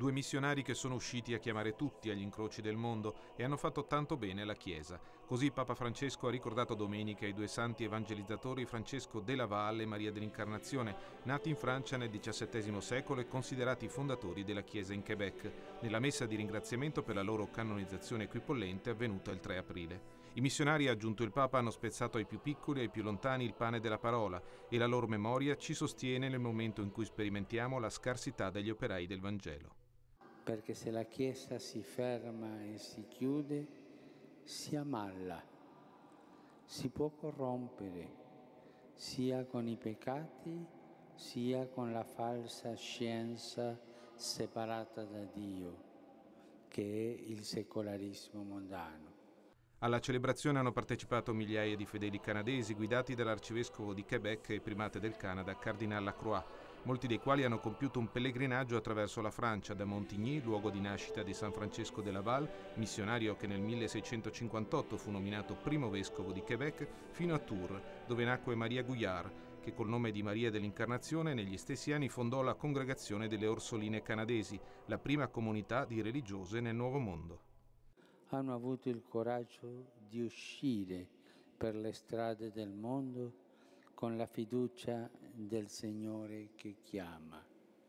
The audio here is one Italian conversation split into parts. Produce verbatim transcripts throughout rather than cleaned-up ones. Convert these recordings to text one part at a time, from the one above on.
Due missionari che sono usciti a chiamare tutti agli incroci del mondo e hanno fatto tanto bene alla Chiesa. Così Papa Francesco ha ricordato domenica i due santi evangelizzatori Francesco della Valle e Maria dell'Incarnazione, nati in Francia nel diciassettesimo secolo e considerati fondatori della Chiesa in Quebec, nella messa di ringraziamento per la loro canonizzazione equipollente avvenuta il tre aprile. I missionari, ha aggiunto il Papa, hanno spezzato ai più piccoli e ai più lontani il pane della parola e la loro memoria ci sostiene nel momento in cui sperimentiamo la scarsità degli operai del Vangelo. Perché se la Chiesa si ferma e si chiude, si ammalla, si può corrompere, sia con i peccati, sia con la falsa scienza separata da Dio, che è il secolarismo mondano. Alla celebrazione hanno partecipato migliaia di fedeli canadesi guidati dall'arcivescovo di Quebec e primate del Canada, Cardinal Lacroix, molti dei quali hanno compiuto un pellegrinaggio attraverso la Francia, da Montigny, luogo di nascita di San Francesco de Laval, missionario che nel milleseicentocinquantotto fu nominato primo vescovo di Quebec, fino a Tours, dove nacque Maria Gouillard, che col nome di Maria dell'Incarnazione negli stessi anni fondò la Congregazione delle Orsoline Canadesi, la prima comunità di religiose nel Nuovo Mondo. Hanno avuto il coraggio di uscire per le strade del mondo con la fiducia del Signore che chiama.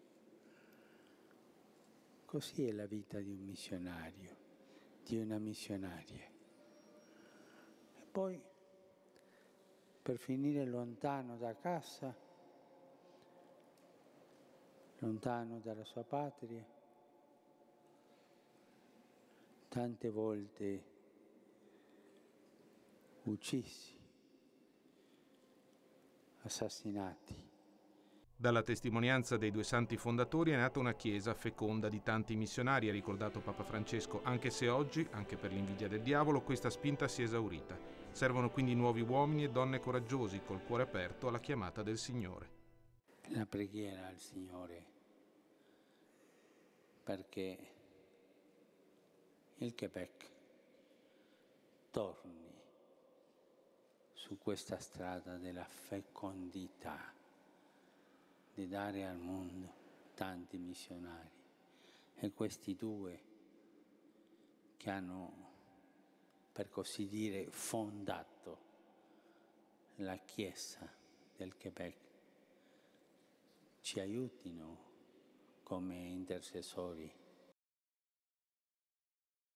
Così è la vita di un missionario, di una missionaria. E poi, per finire lontano da casa, lontano dalla sua patria, tante volte uccisi, assassinati. Dalla testimonianza dei due santi fondatori è nata una chiesa feconda di tanti missionari, ha ricordato Papa Francesco, anche se oggi, anche per l'invidia del diavolo, questa spinta si è esaurita. Servono quindi nuovi uomini e donne coraggiosi, col cuore aperto alla chiamata del Signore. La preghiera al Signore, perché il Quebec torni su questa strada della fecondità, di dare al mondo tanti missionari. E questi due che hanno, per così dire, fondato la Chiesa del Quebec, ci aiutino come intercessori